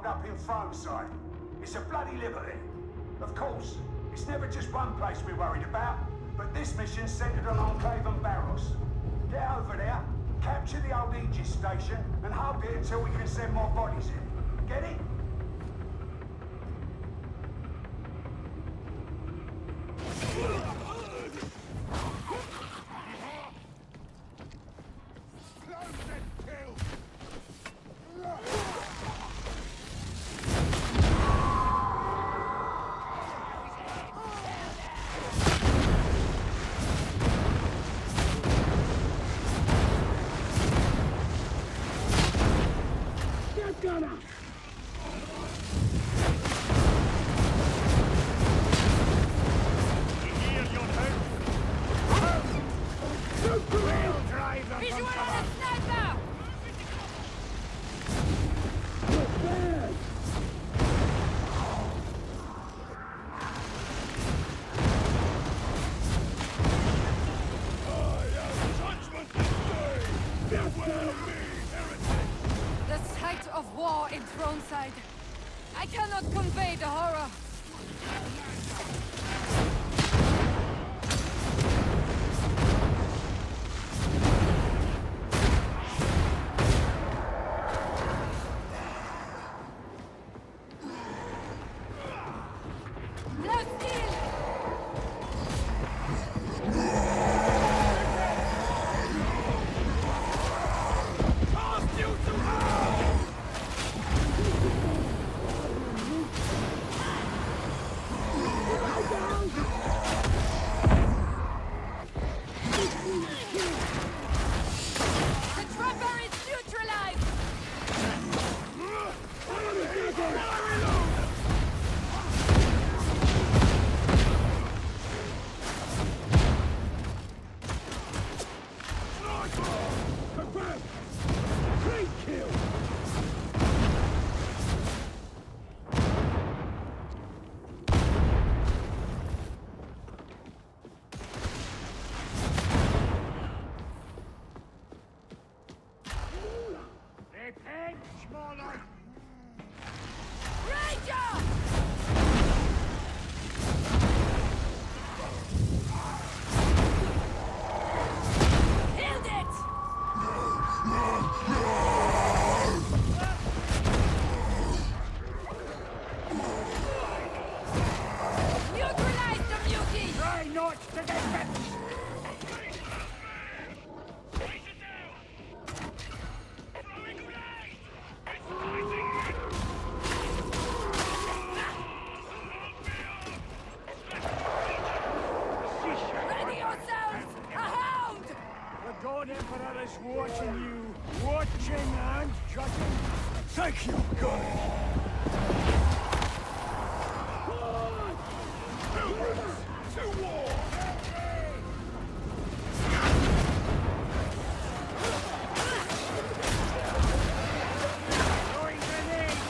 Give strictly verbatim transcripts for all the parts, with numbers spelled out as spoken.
up in Throneside. It's a bloody liberty. Of course, it's never just one place we're worried about, but this mission's centered on Enclave and Barros. Get over there, capture the old Aegis station, and hold it until we can send more bodies in. Get it? I cannot convey the horror. Watching you, watching and judging. Thank you, God. Pilgrims to war. Throwing grenade.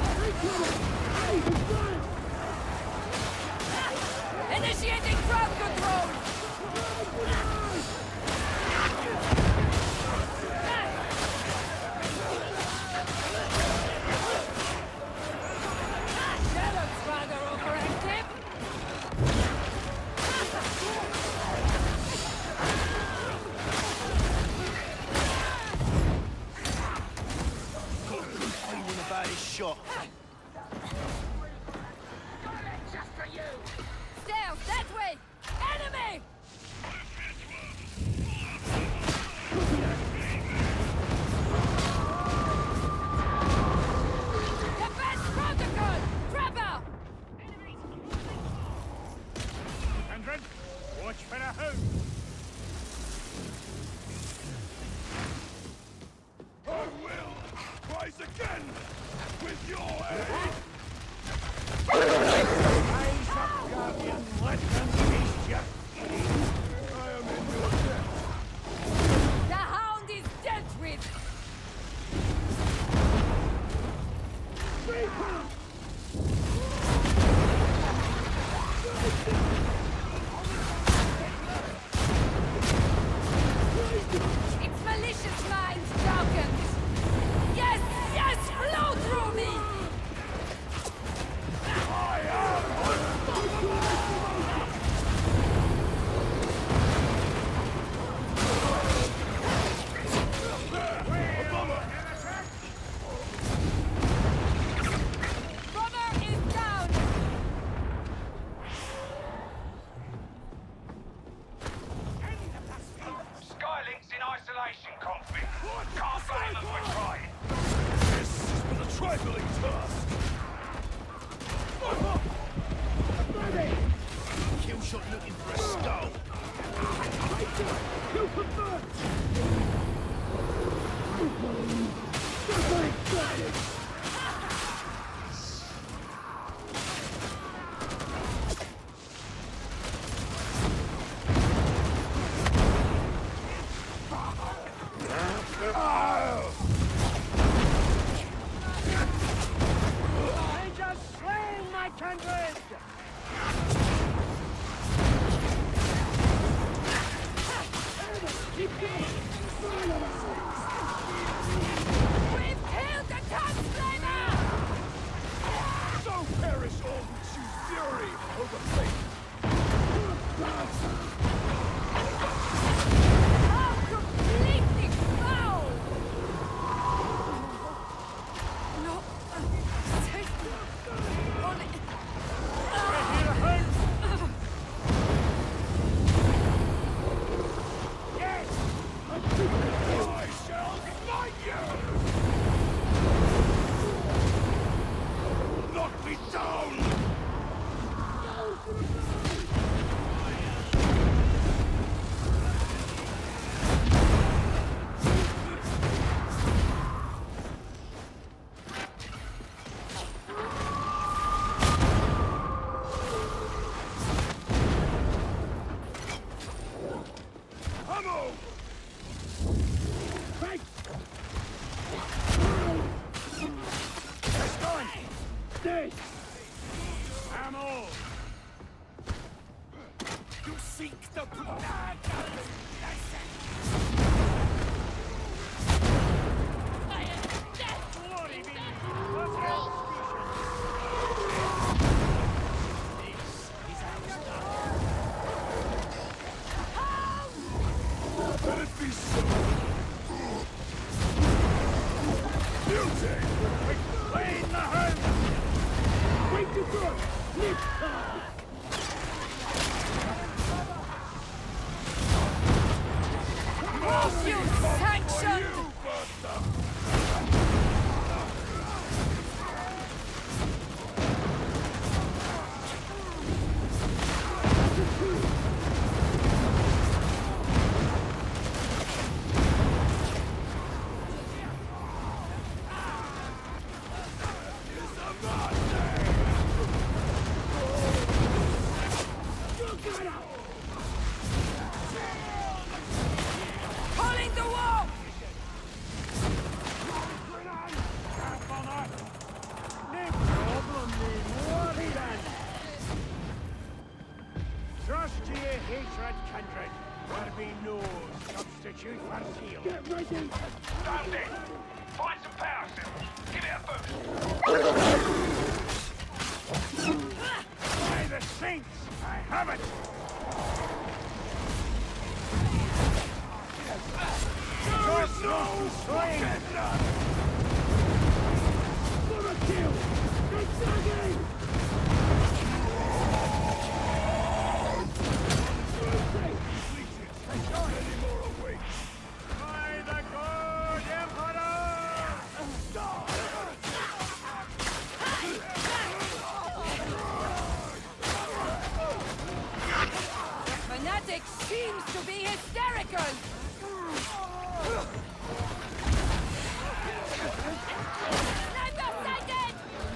Initiating crowd control. Shot. Just for you. Stairs that way. Enemy. Defense protocol. Trevor. Andren, watch for a home. I will rise again. With your aid! Rise up, Guardian, let them feast you! I am in your debt! The Hound is dealt with! It's malicious minds, Falcons! Yes, yes, flow through me! ugly tusk! Kill shot looking for a skull. You confirmed! Seems to be hysterical! Sniper sighted!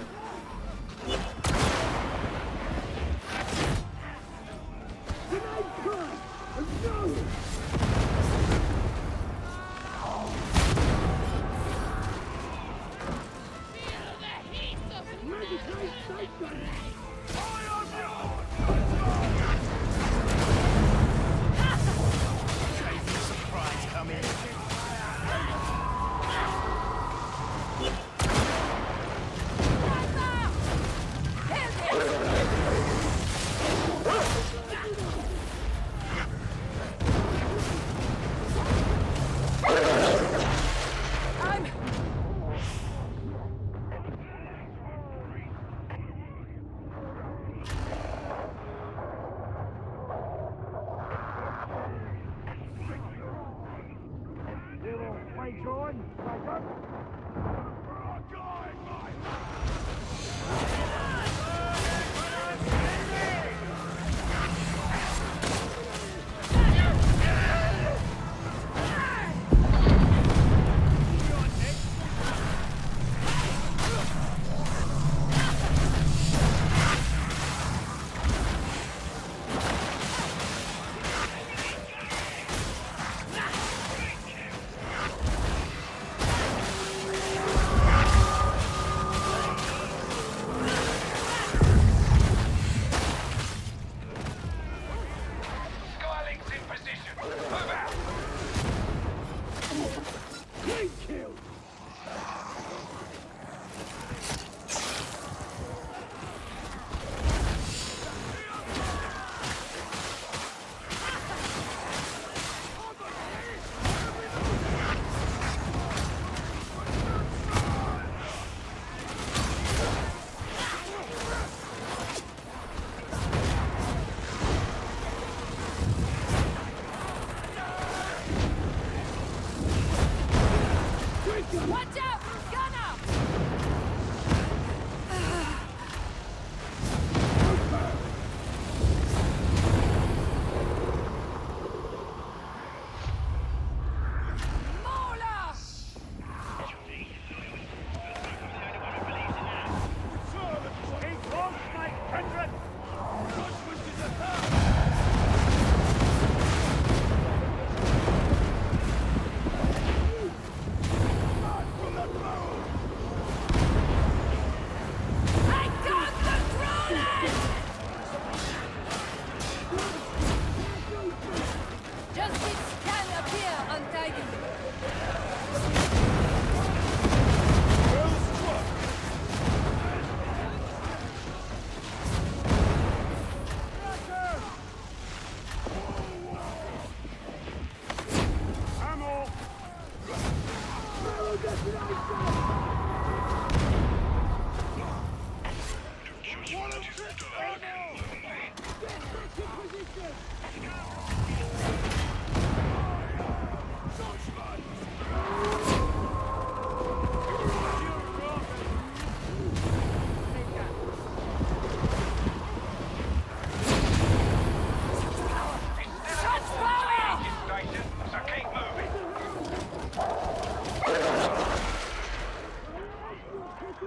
Feel the heat of it!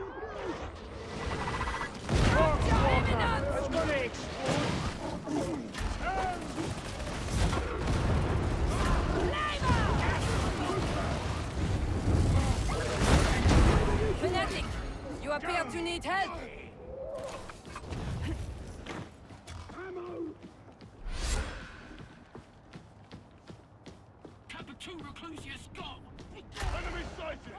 It's gonna explode. Fanatic, you appear to need help. Two Reclusius go! Enemy sighted!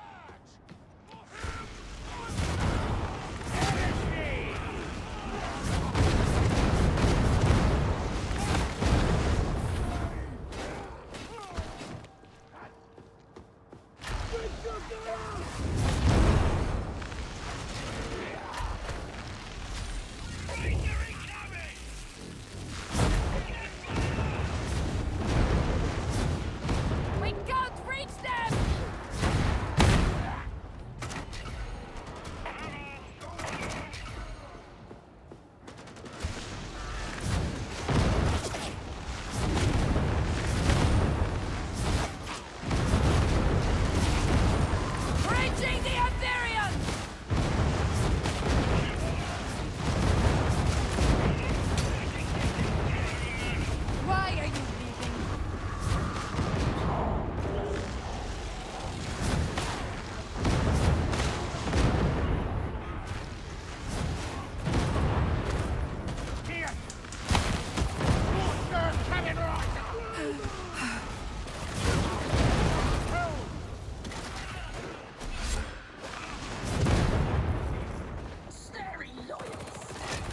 We can't reach them! Reaching the Aetherian! Why are you leaving? Here! Monster coming right! Snary loyalists!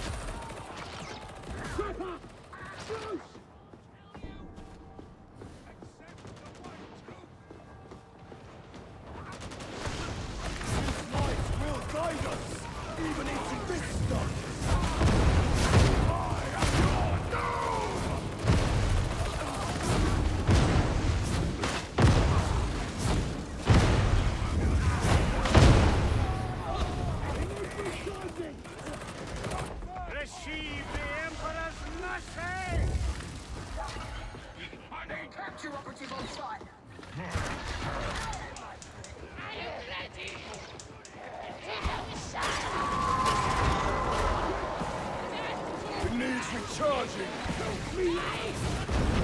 Light will guide us, even into this stuff. I am your doom! Receive the Emperor's mercy! Capture operative on site! It needs recharging. Help me.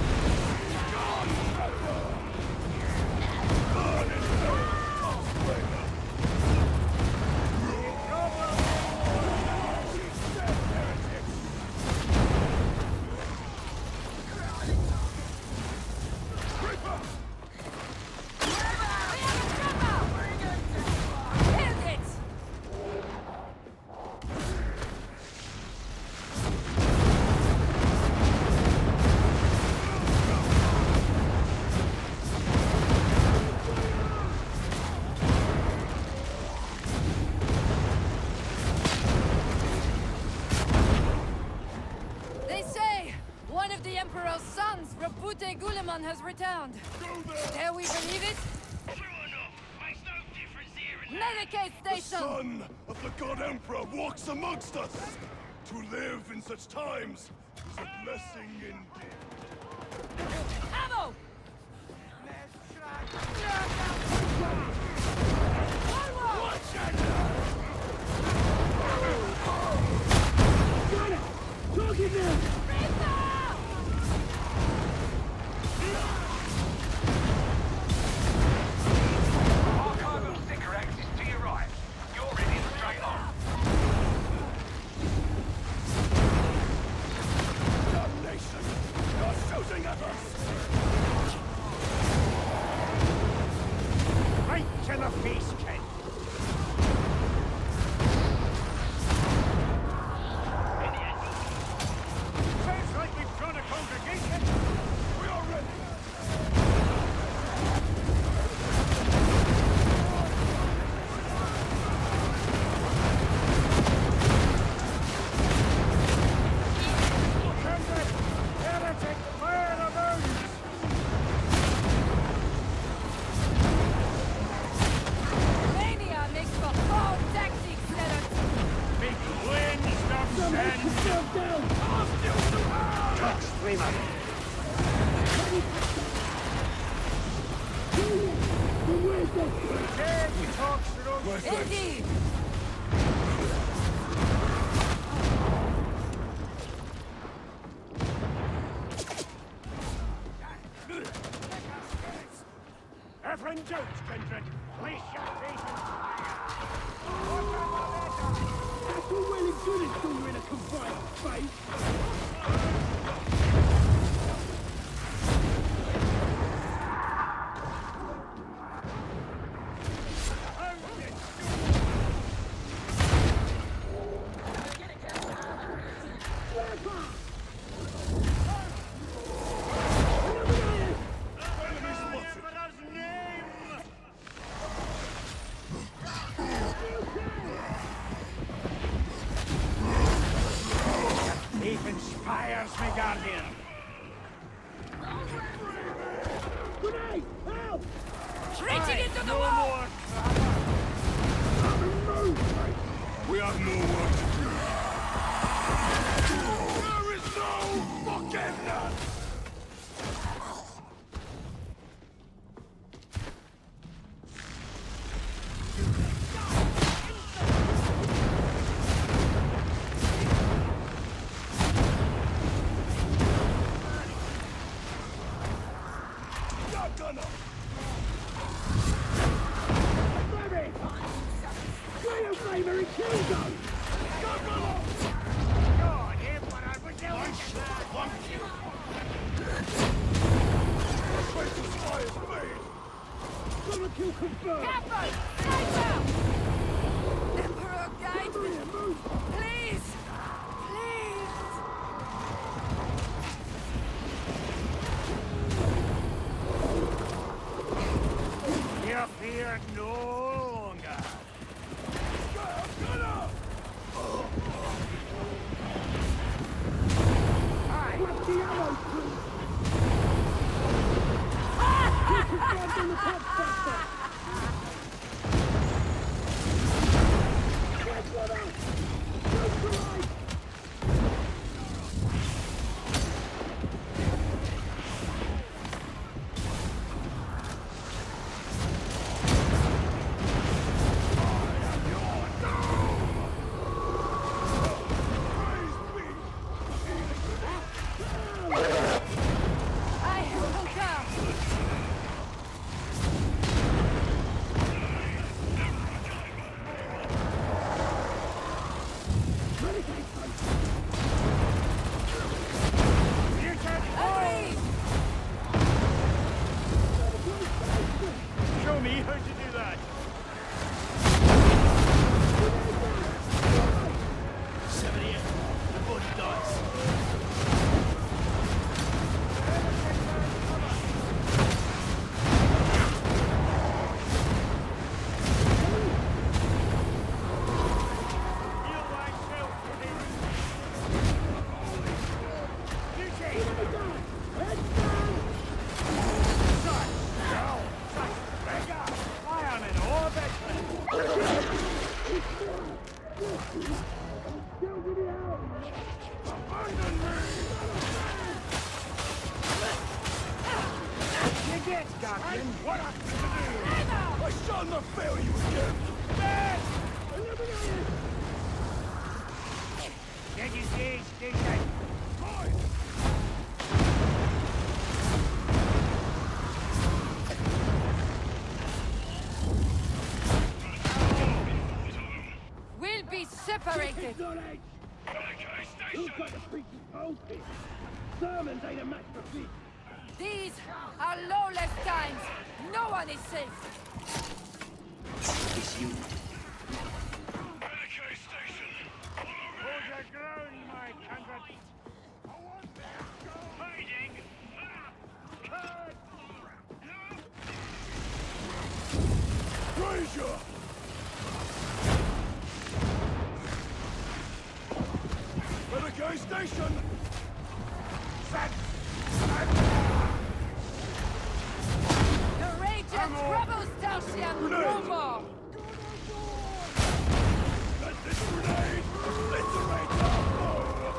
They say one of the Emperor's sons, Rabute Guleman, has returned. Dare we believe it? True enough. Makes no difference here and Medicate The station! son of the God Emperor walks amongst us. To live in such times is a blessing indeed. Ammo! Archival sticker axis to your right. You're ready straight on. Damnation! You're shooting at us! Right to the face, Ken. Sounds like we've drawn a congregation. We are ready! Comrade, heretic, fire the burns! Mania makes for poor tactics, Leonard! Make wind stop sand! Touch streamer! Take talks to those Indeed! Fire's my guardian. Grenade! Help! Reaching into the No wall! more. We have more work to do. There is no fucking none! Shotgunner! Baby! Clear flavor and kill zone! Shotgunner! God, Emperor, would you I shall hunt you! Traces fires made! Gonna kill confirmed! Captain! Sniper! Emperor, guide me! Move! Please! Please! You fear no longer. Shotgunner! Grab the ammo, please! Keep confirmed on the top sector! Get one out! Neutralize! I will come! Agreed! Show me how to do that. seventy-eight. The body dies. Heal thyself, I am in orbit. You get, Guardian. What have to do? I shall not fail you again! Get your gauge, station. Mine! We'll be separated! Who's got the preaching pulpit? Sermons ain't a match for feet. These are lawless times! No one is safe! Barricade station! Hold your ground, my kindred. Hiding. Frazier! Barricade station! Set! The Radiant Rebel Station no more! Let this grenade obliterate our foe!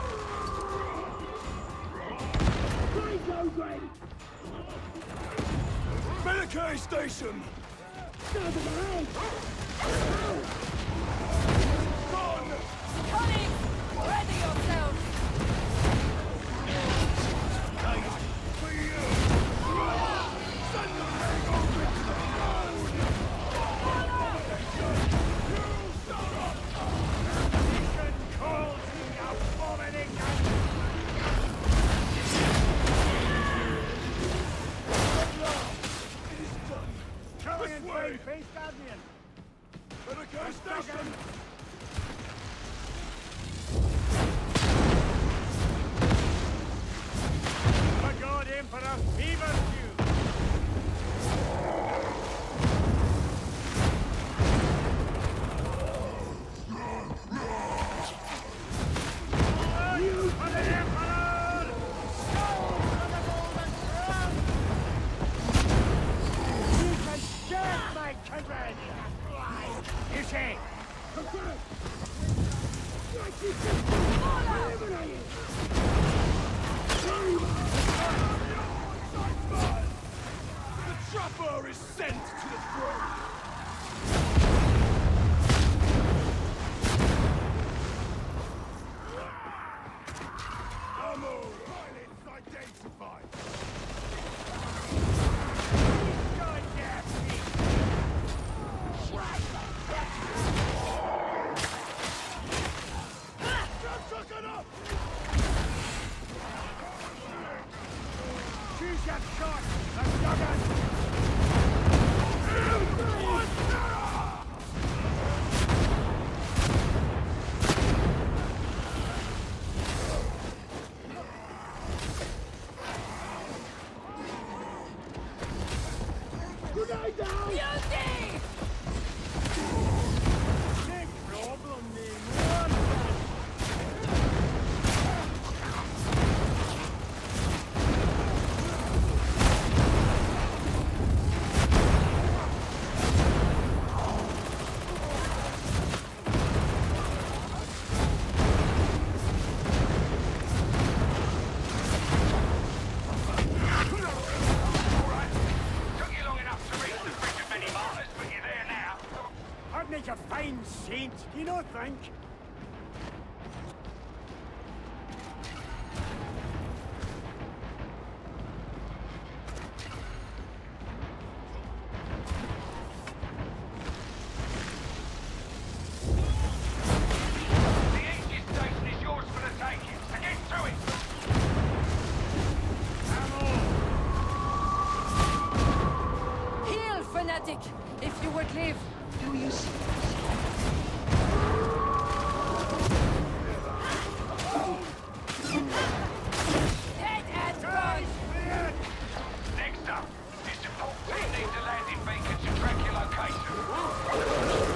Great, go, great! Barricade station! Stand in the way! Run! Colleagues, ready yourselves! For you! Send the leg over to the road! You shut up! Mission calls the abomination. It is done! Try This and way! find face Guardian. The trapper is sent to the throne! Ammo! Pilots identified! Choose your shot, and dug Grenade down! Beauty! big problem, man. I'd make a fine saint, you don't think? The Aegis station is yours for the taking. Get to it! Heal, fanatic, if you would live. Do you see? Dead and gone! Next up, this support team needs a landing beacon to track your location.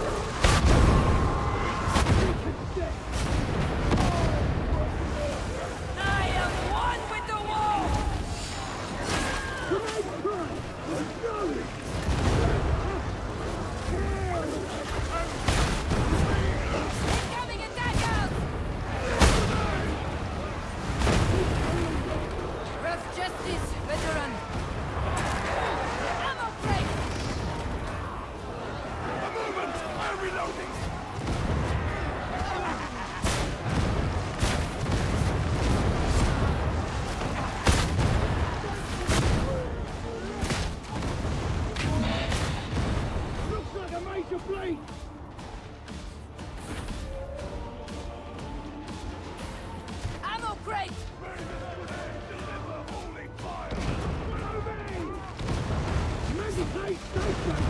I am one with the wall! Grenade prime! Let's go! Incoming attackers! Rough justice, veteran. Ammo break! A moment! I'm reloading! Looks like a major bleed! Ammo crate! Deliver holy fire! Follow me! Meditate station!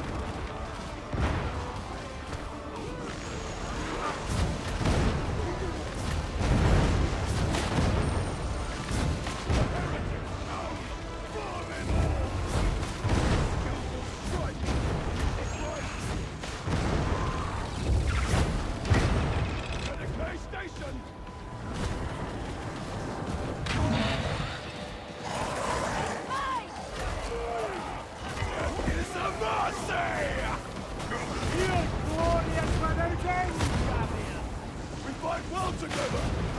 Meditate station! Mine! It's a mercy! Here's glorious without end, Gabriel. We fight well together!